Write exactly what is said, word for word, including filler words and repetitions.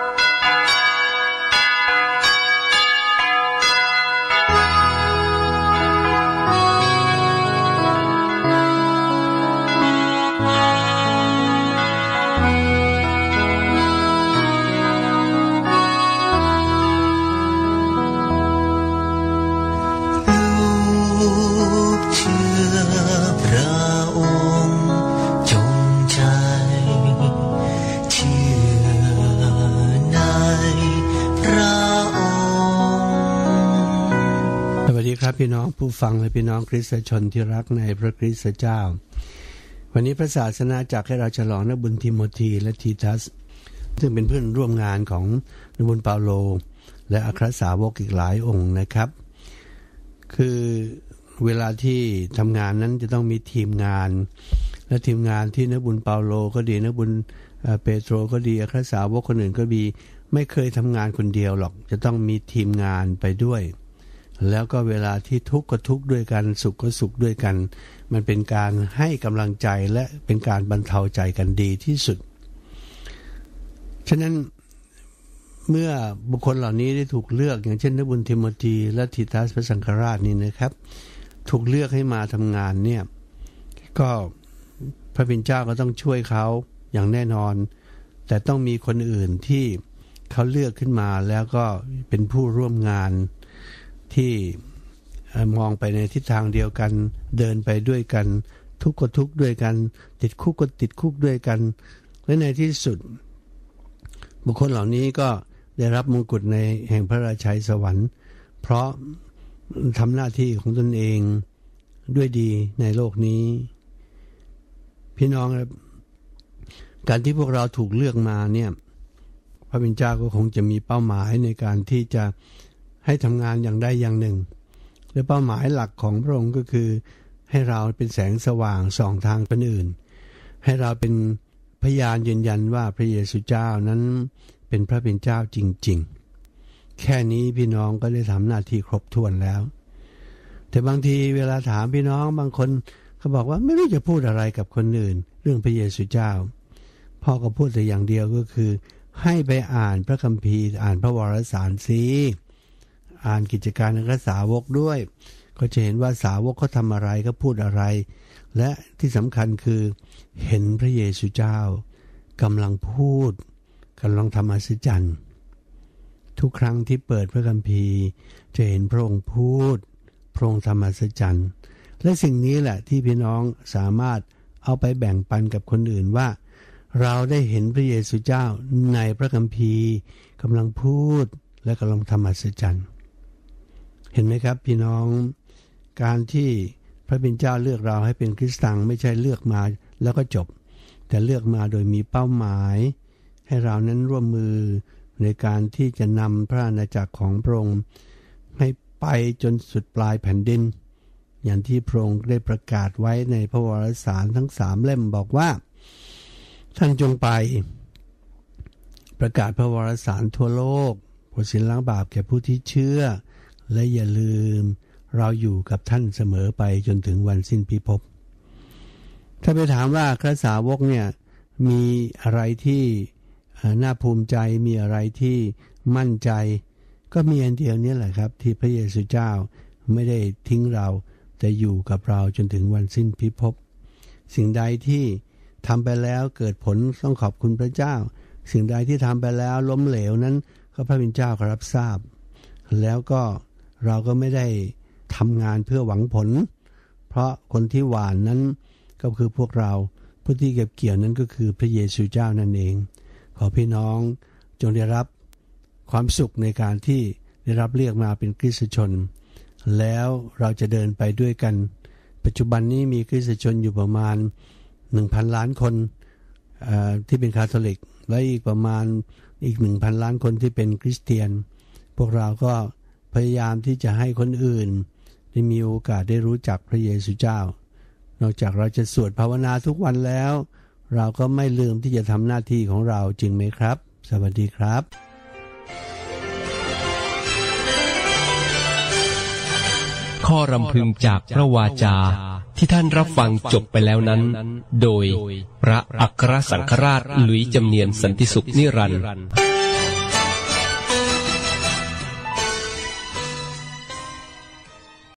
พี่น้องผู้ฟังและพี่น้องคริสตชนที่รักในพระคริสตเจ้าวันนี้พระศาสนาจักรให้เราฉลองนบุญทิโมธีและทีทัสซึ่งเป็นเพื่อนร่วมงานของนบุญเปาโลและอัครสาวกอีกหลายองค์นะครับคือเวลาที่ทำงานนั้นจะต้องมีทีมงานและทีมงานที่นบุญเปาโลก็ดีนบุญเปโตรก็ดีอัครสาวกคนอื่นก็ดีไม่เคยทำงานคนเดียวหรอกจะต้องมีทีมงานไปด้วยแล้วก็เวลาที่ทุกข์ก็ทุกข์ด้วยกันสุขก็สุขด้วยกันมันเป็นการให้กำลังใจและเป็นการบรรเทาใจกันดีที่สุดฉะนั้นเมื่อบุคคลเหล่านี้ได้ถูกเลือกอย่างเช่นนบุญทิโมธีและทีทัสพระสังฆราชนี่นะครับถูกเลือกให้มาทำงานเนี่ยก็พระบิดาเจ้าก็ต้องช่วยเขาอย่างแน่นอนแต่ต้องมีคนอื่นที่เขาเลือกขึ้นมาแล้วก็เป็นผู้ร่วมงานที่มองไปในทิศทางเดียวกันเดินไปด้วยกันทุกข์ก็ทุกข์ด้วยกันติดคุกก็ติดคุกด้วยกันและในที่สุดบุคคลเหล่านี้ก็ได้รับมงกุฎในแห่งพระราชัยสวรรค์เพราะทำหน้าที่ของตนเองด้วยดีในโลกนี้พี่น้องครับการที่พวกเราถูกเลือกมาเนี่ยพระบิดาเจ้าก็คงจะมีเป้าหมายในการที่จะให้ทำงานอย่างใดอย่างหนึ่งและเป้าหมายหลักของพระองค์ก็คือให้เราเป็นแสงสว่างส่องทางคนอื่นให้เราเป็นพยานยืนยันว่าพระเยซูเจ้านั้นเป็นพระเป็นเจ้าจริงๆแค่นี้พี่น้องก็ได้ทำหน้าที่ครบถ้วนแล้วแต่บางทีเวลาถามพี่น้องบางคนเขาบอกว่าไม่รู้จะพูดอะไรกับคนอื่นเรื่องพระเยซูเจ้าพ่อก็พูดแต่อย่างเดียวก็คือให้ไปอ่านพระคัมภีร์อ่านพระวารสารสิอ่านกิจการของสาวกด้วยก็จะเห็นว่าสาวกเขาทำอะไรก็พูดอะไรและที่สำคัญคือเห็นพระเยซูเจ้ากำลังพูดกำลังทำอัศจรรย์ทุกครั้งที่เปิดพระคัมภีร์จะเห็นพระองค์พูดพระองค์ทำอัศจรรย์และสิ่งนี้แหละที่พี่น้องสามารถเอาไปแบ่งปันกับคนอื่นว่าเราได้เห็นพระเยซูเจ้าในพระคัมภีร์กำลังพูดและกำลังทำอัศจรรย์เห็นไหมครับพี่น้องการที่พระบิดาเจ้าเลือกเราให้เป็นคริสเตียนไม่ใช่เลือกมาแล้วก็จบแต่เลือกมาโดยมีเป้าหมายให้เรานั้นร่วมมือในการที่จะนำพระอาณาจักรของพระองค์ให้ไปจนสุดปลายแผ่นดินอย่างที่พระองค์ได้ประกาศไว้ในพระวารสารทั้งสามเล่มบอกว่าท่านจงไปประกาศพระวารสารทั่วโลกโปรดสินล้างบาปแก่ผู้ที่เชื่อและอย่าลืมเราอยู่กับท่านเสมอไปจนถึงวันสิ้นพิภพถ้าไปถามว่าพระสาวกเนี่ยมีอะไรที่น่าภูมิใจมีอะไรที่มั่นใจก็มีอันเดียวนี้แหละครับที่พระเยซูเจ้าไม่ได้ทิ้งเราแต่อยู่กับเราจนถึงวันสิ้นพิภพสิ่งใดที่ทำไปแล้วเกิดผลต้องขอบคุณพระเจ้าสิ่งใดที่ทำไปแล้วล้มเหลวนั้นก็พระบิดาเจ้าก็รับทราบแล้วก็เราก็ไม่ได้ทำงานเพื่อหวังผลเพราะคนที่หว่านนั้นก็คือพวกเราผู้ที่เก็บเกี่ยวนั้นก็คือพระเยซูเจ้านั่นเองขอพี่น้องจงได้รับความสุขในการที่ได้รับเรียกมาเป็นคริสตชนแล้วเราจะเดินไปด้วยกันปัจจุบันนี้มีคริสตชนอยู่ประมาณ หนึ่งพัน ล้านคนที่เป็นคาทอลิกและอีกประมาณอีก หนึ่งพัน ล้านคนที่เป็นคริสเตียนพวกเราก็พยายามที่จะให้คนอื่นได้มีโอกาสได้รู้จักพระเยซูเจ้านอกจากเราจะสวดภาวนาทุกวันแล้วเราก็ไม่ลืมที่จะทำหน้าที่ของเราจริงไหมครับสวัสดีครับข้อรำพึงจากพระวาจาที่ท่านรับฟังจบไปแล้วนั้นโดยพระอัครสังฆราชหลุยส์จำเนียนสันติสุขนิรันดร์